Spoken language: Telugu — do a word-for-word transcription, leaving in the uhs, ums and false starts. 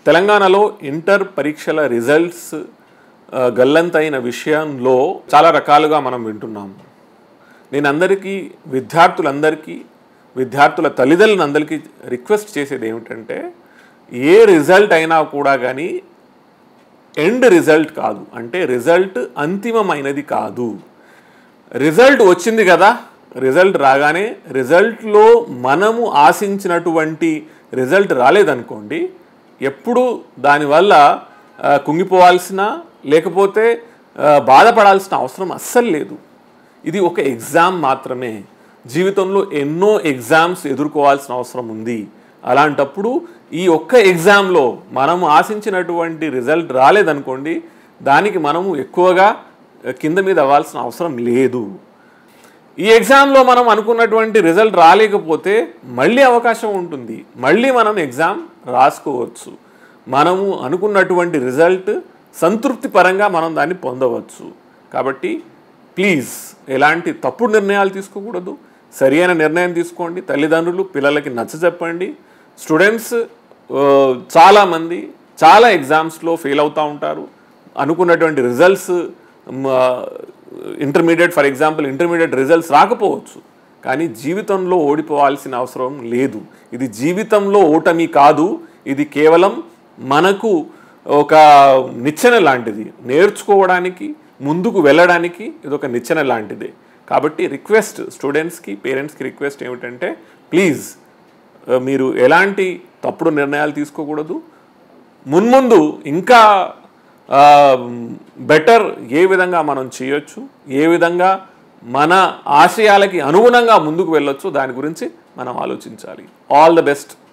తెలంగాణలో ఇంటర్ పరీక్షల రిజల్ట్స్ గల్లంతైన విషయంలో చాలా రకాలుగా మనం వింటున్నాము. నేను అందరికీ విద్యార్థులందరికీ విద్యార్థుల తల్లిదండ్రులందరికీ రిక్వెస్ట్ చేసేది ఏమిటంటే, ఏ రిజల్ట్ అయినా కూడా కానీ ఎండ్ రిజల్ట్ కాదు, అంటే రిజల్ట్ అంతిమమైనది కాదు. రిజల్ట్ వచ్చింది కదా, రిజల్ట్ రాగానే రిజల్ట్లో మనము ఆశించినటువంటి రిజల్ట్ రాలేదనుకోండి, ఎప్పుడు దానివల్ల కుంగిపోవాల్సిన లేకపోతే బాధపడాల్సిన అవసరం అస్సలు లేదు. ఇది ఒక ఎగ్జామ్ మాత్రమే. జీవితంలో ఎన్నో ఎగ్జామ్స్ ఎదుర్కోవాల్సిన అవసరం ఉంది. అలాంటప్పుడు ఈ ఒక్క ఎగ్జామ్లో మనము ఆశించినటువంటి రిజల్ట్ రాలేదనుకోండి, దానికి మనము ఎక్కువగా కింద మీద అవ్వాల్సిన అవసరం లేదు. ఈ ఎగ్జామ్లో మనం అనుకున్నటువంటి రిజల్ట్ రాలేకపోతే మళ్ళీ అవకాశం ఉంటుంది, మళ్ళీ మనం ఎగ్జామ్ రాసుకోవచ్చు. మనము అనుకున్నటువంటి రిజల్ట్ సంతృప్తి పరంగా మనం దాన్ని పొందవచ్చు. కాబట్టి ప్లీజ్ ఎలాంటి తప్పుడు నిర్ణయాలు తీసుకోకూడదు, సరైన నిర్ణయం తీసుకోండి. తల్లిదండ్రులు పిల్లలకి నచ్చజెప్పండి. స్టూడెంట్స్ చాలామంది చాలా ఎగ్జామ్స్లో ఫెయిల్ అవుతూ ఉంటారు. అనుకున్నటువంటి results intermediate for example intermediate results రాకపోవచ్చు, కానీ జీవితంలో ఓడిపోవాల్సిన అవసరం లేదు. ఇది జీవితంలో ఓటమి కాదు, ఇది కేవలం మనకు ఒక నిచ్చెన లాంటిది. నేర్చుకోవడానికి ముందుకు వెళ్ళడానికి ఇది ఒక నిచ్చెన లాంటిది. కాబట్టి రిక్వెస్ట్ స్టూడెంట్స్కి పేరెంట్స్కి రిక్వెస్ట్ ఏమిటంటే, ప్లీజ్ మీరు ఎలాంటి తప్పుడు నిర్ణయాలు తీసుకోకూడదు. మున్ముందు ఇంకా బెటర్ ఏ విధంగా మనం చేయొచ్చు, ఏ విధంగా మన ఆశయాలకి అనుగుణంగా ముందుకు వెళ్ళొచ్చు, దాని గురించి మనం ఆలోచించాలి. All the best.